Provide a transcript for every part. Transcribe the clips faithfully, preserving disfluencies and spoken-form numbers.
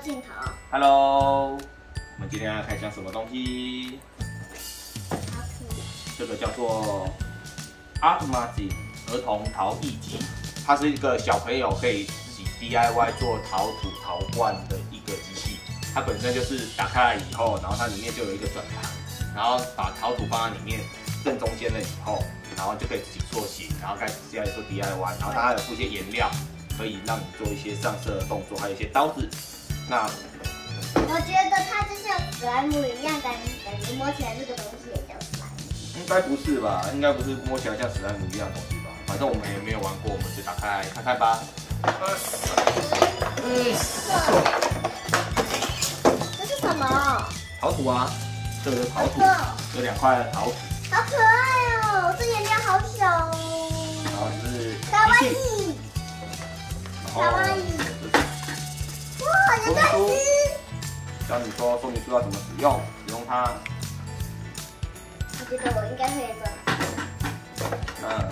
镜头。 Hello， 我们今天要开箱什么东西？这个叫做 Artmazin 儿童陶艺机，它是一个小朋友可以自己 D I Y 做陶土、陶罐的一个机器。它本身就是打开来以后，然后它里面就有一个转盘，然后把陶土放在里面正中间了以后，然后就可以自己做型，然后开始接下来做 D I Y， 然后它还有附一些颜料，可以让你做一些上色的动作，还有一些刀子。那我觉得它就像史莱姆一样，感感觉摸起来这个东西也叫史莱姆。 应该不是吧？应该不是摸起来像史莱姆一样的东西吧？反正我们也没有玩过，我们就打开来看看吧。 这是什么？ 陶土啊，这个是陶土，有两块陶土。 好可爱哦，这颜料好小哦。 然后是卡哇伊，卡哇伊。哇，有盖子。 教你说说明书要怎么使用，使用它。 我觉得我应该会做。 嗯。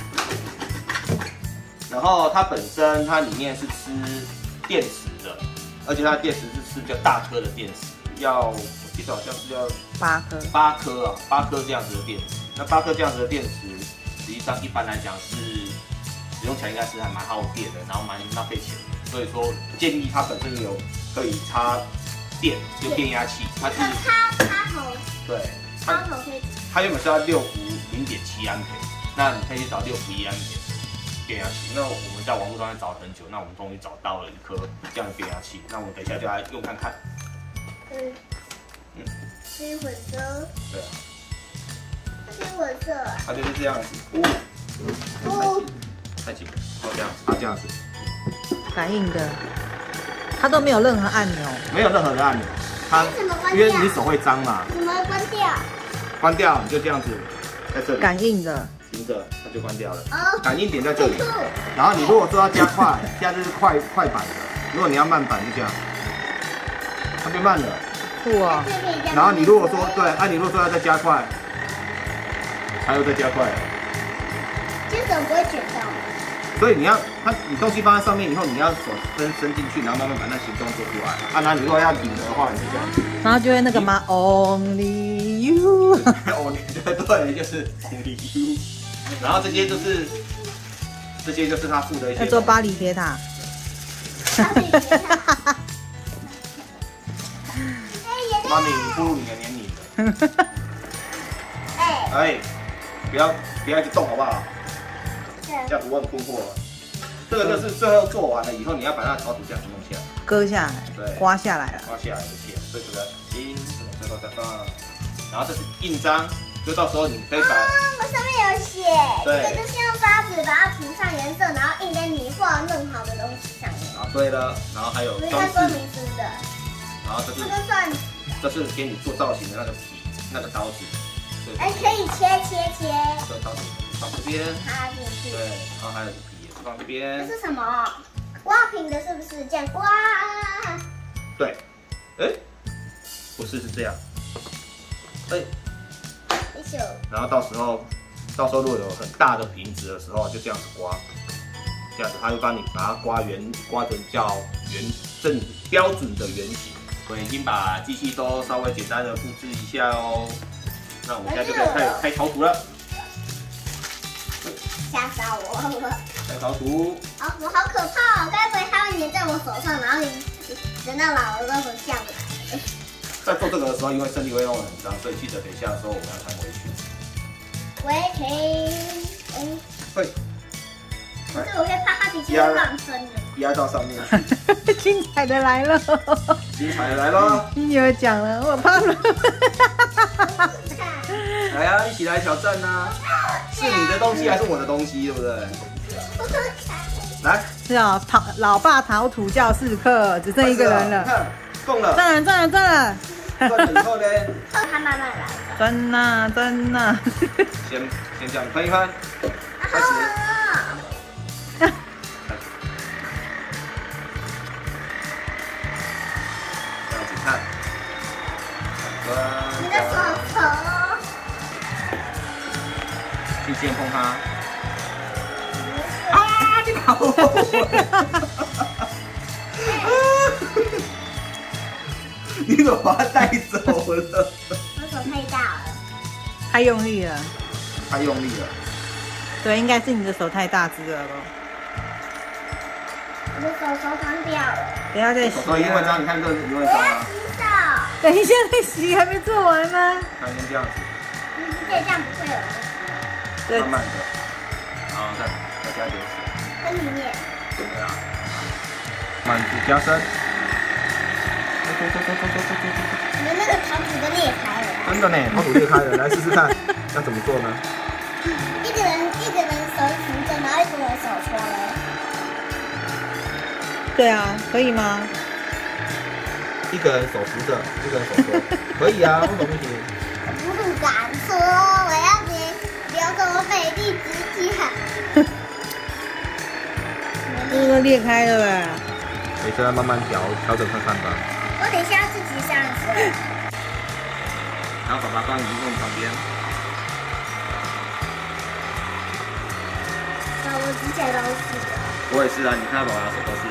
然后它本身它里面是吃电池的，而且它的电池是吃比较大颗的电池，要我记得好像是要八颗， 八颗啊，八颗这样子的电池。那八颗这样子的电池，实际上一般来讲是使用起来应该是还蛮耗电的，然后蛮浪费钱的。所以说建议它本身有可以插电，就变压器，它是插插头， 对， 插头可以。 它原本是要六伏零点七安培，那你可以去找六伏一安培变压器。那我们在网络上面找了很久，那我们终于找到了一颗这样的变压器。那我们等一下就来用看看。 嗯嗯，可以混色。 对啊。 可以混色。 它就是这样子。哦。哦。太紧了，哦这样子，它这样子。 感应的，它都没有任何按钮， 没有任何的按钮。它因为你手会脏嘛。 怎么关掉？ 关掉你就这样子，在这里。 感应的。 停着，它就关掉了。 哦。 感应点在这里。然后你如果说要加快，现在这是快快板的。如果你要慢板就这样，它变慢了。 酷哦。 然后你如果说对，那、啊、你如果说要再加快，它又再加快了。 这手不会卷到。 所以你要它，你东西放在上面以后，你要手伸伸进去，然后慢慢把那形状做出来。啊，那你如果要拧的话，你是这样子。 然后就会那个吗 ？Only you。 哦，对对，就是 Only you。然后这些就是这些就是他附的一些。 要做巴黎铁塔。 妈咪步入你的年龄了。哎哎，不要不要一直动好不好？这样子我很困惑。这个就是最后做完了以后，你要把那个陶土这样子弄下来， 割下来，对，刮下来了， 刮下来的线，所以这个新最后再放，然后这是印章，就到时候你可以把。 啊，我上面有写，这个就是用刷子把它涂上颜色，然后印在你画弄好的东西上面。 啊，对了，然后还有装饰，说明书的。 然后这是这个算， 这是给你做造型的那个笔，那个刀子。 哎，可以切切切。 这个刀子放这边， 插进去。 对，然后还有笔也是放这边。 这是什么？刮平的，是不是这样刮？ 对，哎，不是，是这样。哎，然后到时候，到时候如果有很大的瓶子的时候，就这样子刮，这样子它会帮你把它刮圆，刮成叫圆正标准的圆形。我已经把机器都稍微简单的布置一下哦。那我们现在就可以开始开陶土了。 吓到我了！ 开陶土。 好，我好可怕哦！该不会它会粘在我手上，然后你等到老了都很像的。 在做这个的时候，因为身体会弄得很脏，所以记得等一下的时候我们要穿围裙。 围裙，嗯， 会。 可是我会怕它脾气会放生的。压到上面去。 精彩的来了！ 精彩的来了！ 你女儿讲了，我怕了。 来啊，一起来挑战呐！是你的东西还是我的东西，对不对？来， 是啊，陶老爸陶土教室课只剩一个人了。 看，中了！ 赚了，赚了，赚了！ 赚了以后呢？ 他慢慢来。 真呐，真呐。 先先这样喷一喷，开始。这样子看。 你的手手哦。 去先碰它。啊！你跑！ 你怎么把它带走了？ 我手太大了， 太用力了。 太用力了。 对，应该是你的手太大只了咯。 我的手手脏掉了。 等一下再洗、啊。 手因为这样，你看这个一定会我要脏啊。 洗手。 等一下再洗，还没做完吗？ 看先这样子， 你可以这样不会有人对， 慢慢的，然后再再加一点水。 跟里面。 对啊，慢速加深。 你的那个桃子都裂开了。 真的呢，桃子裂开了，来试试看，要怎么做呢？ 一个人一个人手扶着，然后一个人手搓嘞。 对啊，可以吗？ 一个人手扶着，一个人手搓，可以啊，为什么不行？ 我不敢搓，我要你留着我美丽指甲。 这个都裂开了哎。 你现在慢慢调，调整看看吧。 我等一下要自己上色。 然后爸爸帮你用旁边。 啊，我指甲都是的。 我也是啊，你看到爸爸的手都是。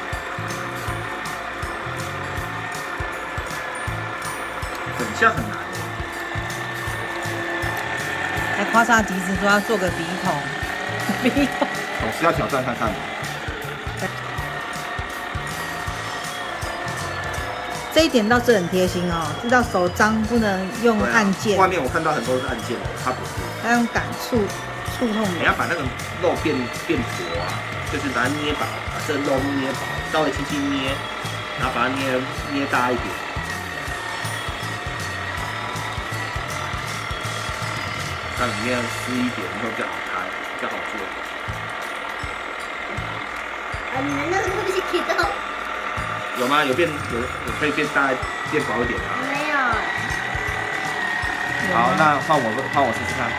很像很难。 还夸嚓鼻子说要做个鼻孔，鼻孔。 总是要挑战看看的。 这一点倒是很贴心哦，知道手脏不能用按键， 外面我看到很多是按键的，它不是。 它用感触触痛的。 你要把那个肉变变薄啊，就是把它捏薄，把这肉捏薄，稍微轻轻捏，然后把它捏捏大一点。让里面湿一点，会比较好开，比较好做。 啊，你们那个东西可以动？ 有吗？有变有有可以变大变薄一点啊？ 没有。 好，那换我换我试试看。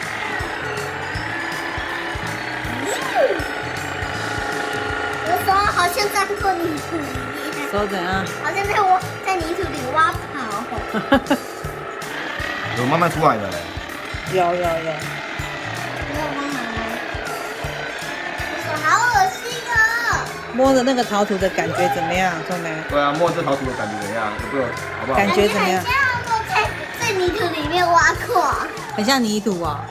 我手好像钻过泥土里面。 手怎样？ 好像在我在泥土里挖跑。 有慢慢出来的嘞。 有有有。 没有帮忙吗？我手好恶心哦。 摸着那个陶土的感觉怎么样，聪梅？ 对啊，摸这陶土的感觉怎么样？有没有？好不好？ 感觉怎么样？ 很像我在在泥土里面挖过。 很像泥土哦。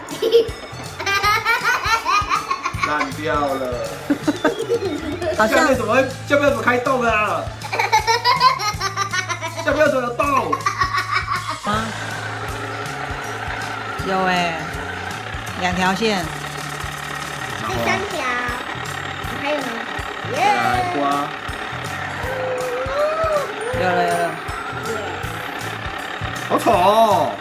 烂掉了。 好像下面怎么会？下面怎么开洞啊？下面怎么有洞？ 啊？有哎，两条线。 第三条，还有呢？ 来刮。 有了有了。 好丑哦！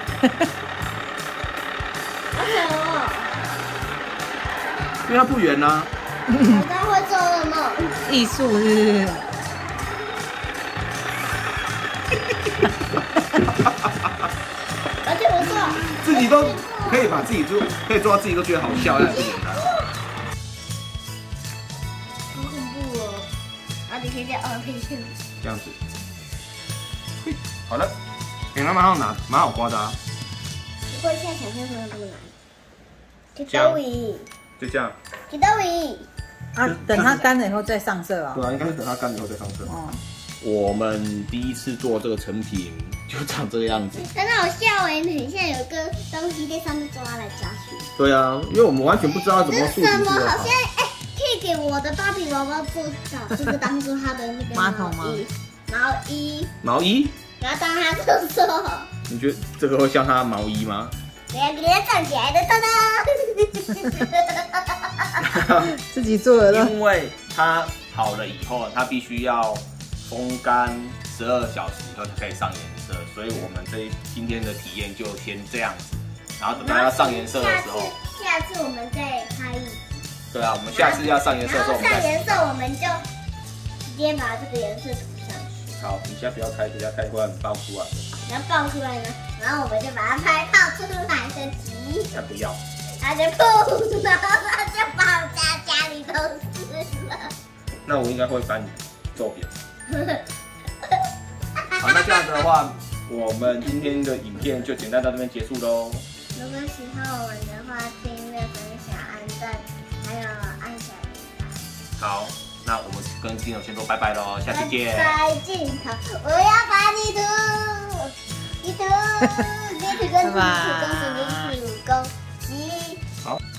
好丑哦！ 因为它不圆呐。 我刚会做噩梦。 艺术是不是？ 而且我做自己都可以把自己做，可以做到自己都觉得好笑，那也不简单。 好恐怖哦！然后你可以这样，哦，可以这样。 这样子。嘿，好了，给它蛮好拿，蛮好刮的啊。 不过现在想象中的不难。给到位， 就这样。 给到位。 啊，等它干了以后再上色啊。 对啊，应该是等它干以后再上色。 哦。 我们第一次做这个成品就长这个样子。 很好笑哎，很像有个东西在上面抓来抓去。 对啊，因为我们完全不知道怎么这什么？ 塑形出来。 好像哎，可以给我的芭比娃娃做找这个当做它的那个马桶吗？ 毛衣。 毛衣？ 然后当它厕所。 你觉得这个会像它毛衣吗？ 等下给它站起来的，哒哒。 自己做的了。 因为它好了以后，它必须要风干十二小时以后才可以上颜色，所以我们这今天的体验就先这样子，然后等到要上颜色的时候， 下次我们再开一集。 对啊，我们下次要上颜色的时候，我们再上颜色我们就直接把这个颜色涂上去。 好，你先不要开，等下开会让你爆出来的。 然后爆出来呢，然后我们就把它拍爆出来的集。 才不要。 它就砰，然后它就爆炸，家里都是了。 那我应该会把你揍扁。好，那这样子的话，我们今天的影片就简单到这边结束喽。 如果喜欢我们的话，订阅、分享、按赞，还有按小铃铛。 好，那我们跟金友先说拜拜喽，下次见。 再见，我要把你。 地图，地图，地图跟地图，恭喜你，恭喜。 好。